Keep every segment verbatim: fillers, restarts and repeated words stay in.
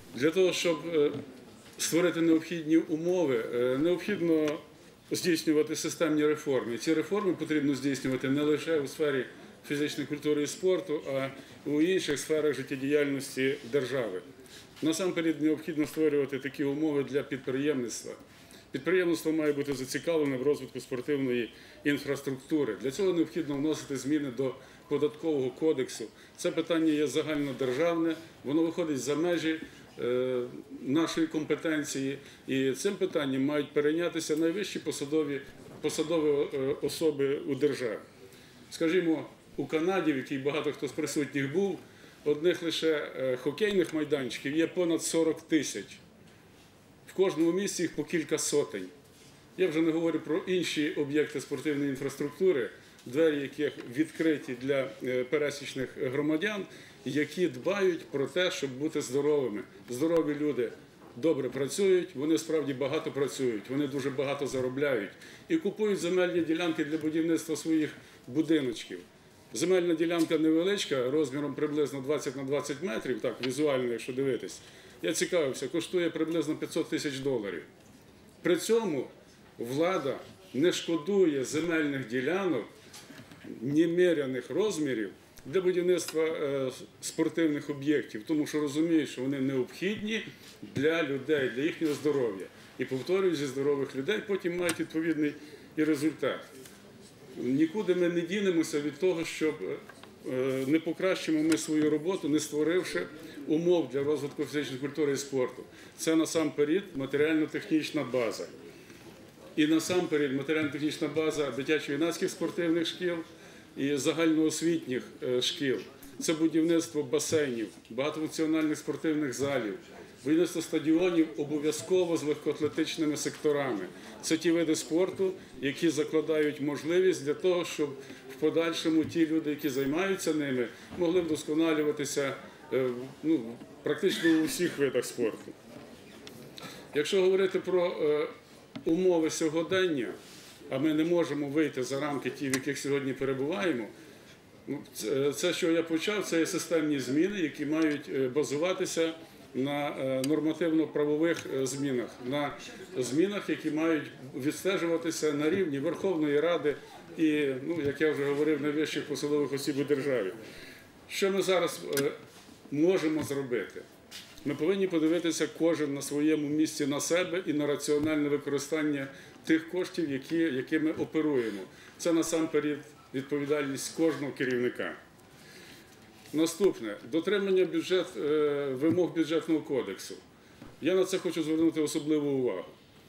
Для того, щоб створити необхідні умови, необхідно здійснювати системні реформи. Ці реформи потрібно здійснювати не лише у сфері фізичної культури і спорту, а й у інших сферах життєдіяльності держави. Насамперед необхідно створювати такі умови для підприємництва. Підприємництво має бути зацікавлене в розвитку спортивної інфраструктури. Для цього необхідно вносити зміни до податкового кодексу. Це питання є загальнодержавне, воно виходить за межі е, нашої компетенції. І цим питанням мають перейнятися найвищі посадові, посадові особи у державі. Скажімо, у Канаді, в якій багато хто з присутніх був, одних лише хокейних майданчиків є понад сорок тисяч. В кожному місці їх по кілька сотень. Я вже не говорю про інші об'єкти спортивної інфраструктури, двері яких відкриті для пересічних громадян, які дбають про те, щоб бути здоровими. Здорові люди добре працюють, вони справді багато працюють, вони дуже багато заробляють і купують земельні ділянки для будівництва своїх будиночків. Земельна ділянка невеличка, розміром приблизно двадцять на двадцять метрів, так візуально, якщо дивитись, я цікавився, коштує приблизно п'ятсот тисяч доларів. При цьому влада не шкодує земельних ділянок неміряних розмірів для будівництва спортивних об'єктів, тому що розуміють, що вони необхідні для людей, для їхнього здоров'я. І повторюю, зі здорових людей потім мають відповідний і результат. Нікуди ми не дінемося від того, щоб не покращимо ми свою роботу, не створивши умов для розвитку фізичної культури і спорту. Це насамперед матеріально-технічна база. І насамперед матеріально-технічна база дитячо-юнацьких спортивних шкіл і загальноосвітніх шкіл. Це будівництво басейнів, багатофункціональних спортивних залів, будівництво стадіонів обов'язково з легкоатлетичними секторами. Це ті види спорту, які закладають можливість для того, щоб в подальшому ті люди, які займаються ними, могли вдосконалюватися ну, практично у всіх видах спорту. Якщо говорити про умови сьогодення, а ми не можемо вийти за рамки ті, в яких сьогодні перебуваємо, це, що я почав, це є системні зміни, які мають базуватися на нормативно-правових змінах, на змінах, які мають відстежуватися на рівні Верховної Ради і, ну, як я вже говорив, найвищих посадових осіб у державі. Що ми зараз можемо зробити? Ми повинні подивитися кожен на своєму місці на себе і на раціональне використання тих коштів, які, якими оперуємо. Це насамперед відповідальність кожного керівника. Наступне. Дотримання бюджет, вимог бюджетного кодексу. Я на це хочу звернути особливу увагу.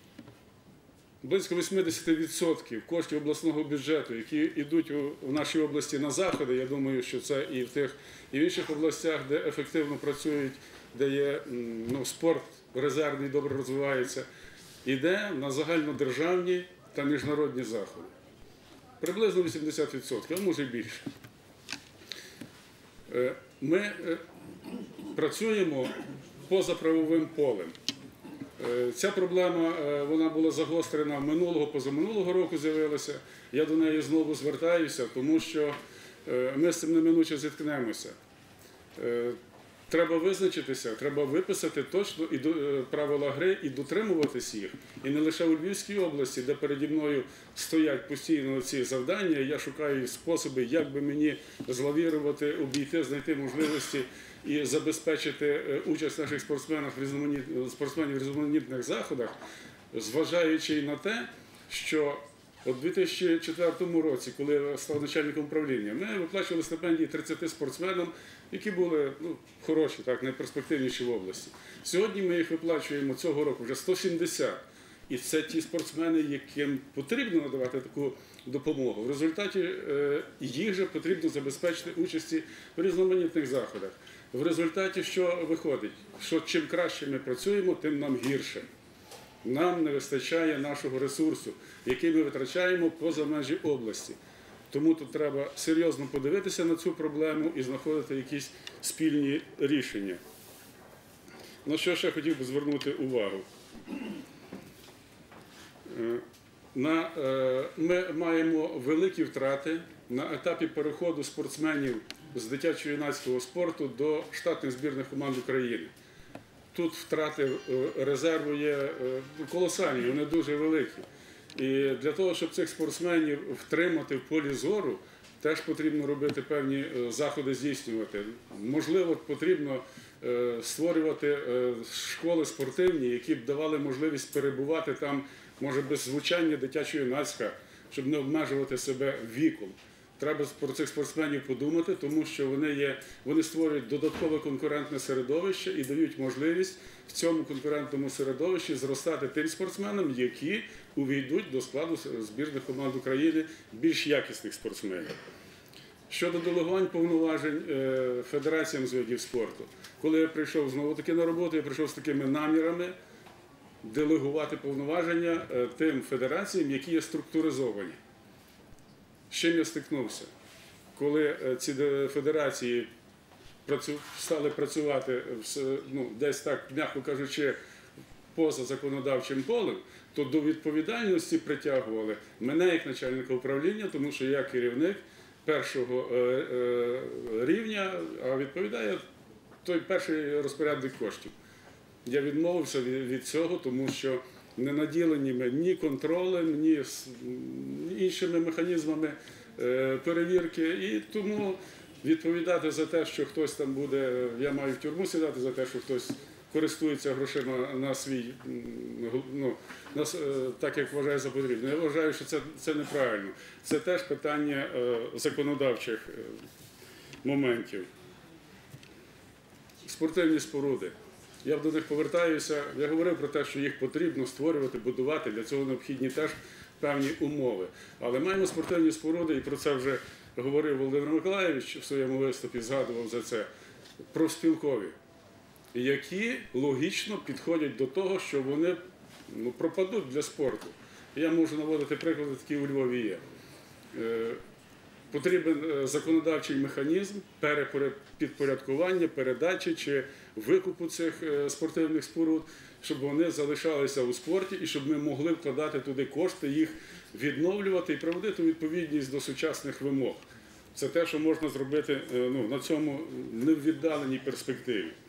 Близько вісімдесят відсотків коштів обласного бюджету, які йдуть в нашій області на заходи, я думаю, що це і в тих, і в інших областях, де ефективно працюють, де є ну, спорт резервний, добре розвивається, йде на загальнодержавні та міжнародні заходи. Приблизно вісімдесят відсотків, а може і більше. Ми працюємо поза правовим полем. Ця проблема вона була загострена минулого, позаминулого року з'явилася. Я до неї знову звертаюся, тому що ми з цим неминуче зіткнемося. Треба визначитися, треба виписати точно і правила гри і дотримуватись їх. І не лише у Львівській області, де переді мною стоять постійно ці завдання, я шукаю способи, як би мені злавірувати, обійти, знайти можливості і забезпечити участь наших спортсменів в різноманітних, спортсменів в різноманітних заходах, зважаючи на те, що у дві тисячі четвертому році, коли я став начальником управління, ми виплачували стипендії тридцяти спортсменам, які були ну, хороші, так, найперспективніші в області. Сьогодні ми їх виплачуємо цього року вже сто сімдесят. І це ті спортсмени, яким потрібно надавати таку допомогу. В результаті їх же потрібно забезпечити участі в різноманітних заходах. В результаті що виходить? Що чим краще ми працюємо, тим нам гірше. Нам не вистачає нашого ресурсу, який ми витрачаємо поза межі області. Тому тут треба серйозно подивитися на цю проблему і знаходити якісь спільні рішення. На що ще хотів би звернути увагу? На, ми маємо великі втрати на етапі переходу спортсменів з дитячо-юнацького спорту до штатних збірних команд України. тут втрати е, резерву є е, колосальні, вони дуже великі. І для того, щоб цих спортсменів втримати в полі зору, теж потрібно робити певні е, заходи, здійснювати. Можливо, потрібно е, створювати е, школи спортивні, які б давали можливість перебувати там, може, без звучання дитячо-юнацька, щоб не обмежувати себе віком. Треба про цих спортсменів подумати, тому що вони, є, вони створюють додаткове конкурентне середовище і дають можливість в цьому конкурентному середовищі зростати тим спортсменам, які увійдуть до складу збірних команд України, більш якісних спортсменів. Щодо делегувань повноважень федераціям з видів спорту. Коли я прийшов знову-таки на роботу, я прийшов з такими намірами делегувати повноваження тим федераціям, які є структуризовані. З чим я стикнувся? Коли ці федерації стали працювати ну, десь так, м'яко кажучи, поза законодавчим полем, то до відповідальності притягували мене як начальника управління, тому що я керівник першого рівня, а відповідає той перший розпорядник коштів. Я відмовився від цього, тому що не наділені ми ні контролем, ні іншими механізмами перевірки. І тому відповідати за те, що хтось там буде, я маю в тюрму сідати за те, що хтось користується грошима на свій, ну, на, так, як вважає за потрібне. Я вважаю, що це, це неправильно. Це теж питання законодавчих моментів. Спортивні споруди. Я до них повертаюся. Я говорив про те, що їх потрібно створювати, будувати. Для цього необхідні теж певні умови. Але маємо спортивні споруди, і про це вже говорив Володимир Миколайович в своєму виступі, згадував за це, профспілкові, які логічно підходять до того, що вони ну, пропадуть для спорту. Я можу наводити приклади, такі у Львові є. Потрібен законодавчий механізм підпорядкування, передачі чи викупу цих спортивних споруд, щоб вони залишалися у спорті і щоб ми могли вкладати туди кошти, їх відновлювати і приводити у відповідність до сучасних вимог. Це те, що можна зробити ну, на цьому невіддаленій перспективі.